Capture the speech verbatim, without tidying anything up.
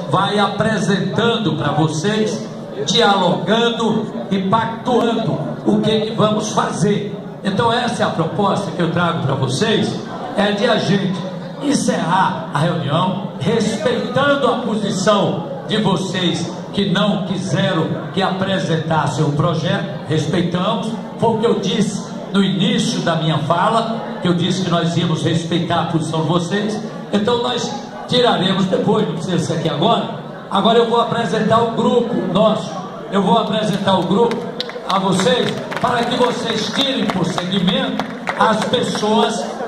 vai apresentando para vocês, dialogando e pactuando o que, que vamos fazer. Então essa é a proposta que eu trago para vocês, é de a gente encerrar a reunião, respeitando a posição de vocês que não quiseram que apresentasse o projeto, respeitamos, foi o que eu disse no início da minha fala, que eu disse que nós íamos respeitar a posição de vocês, então nós tiraremos depois, não precisa ser aqui agora. Agora eu vou apresentar o grupo nosso, eu vou apresentar o grupo a vocês, para que vocês tirem por segmento as pessoas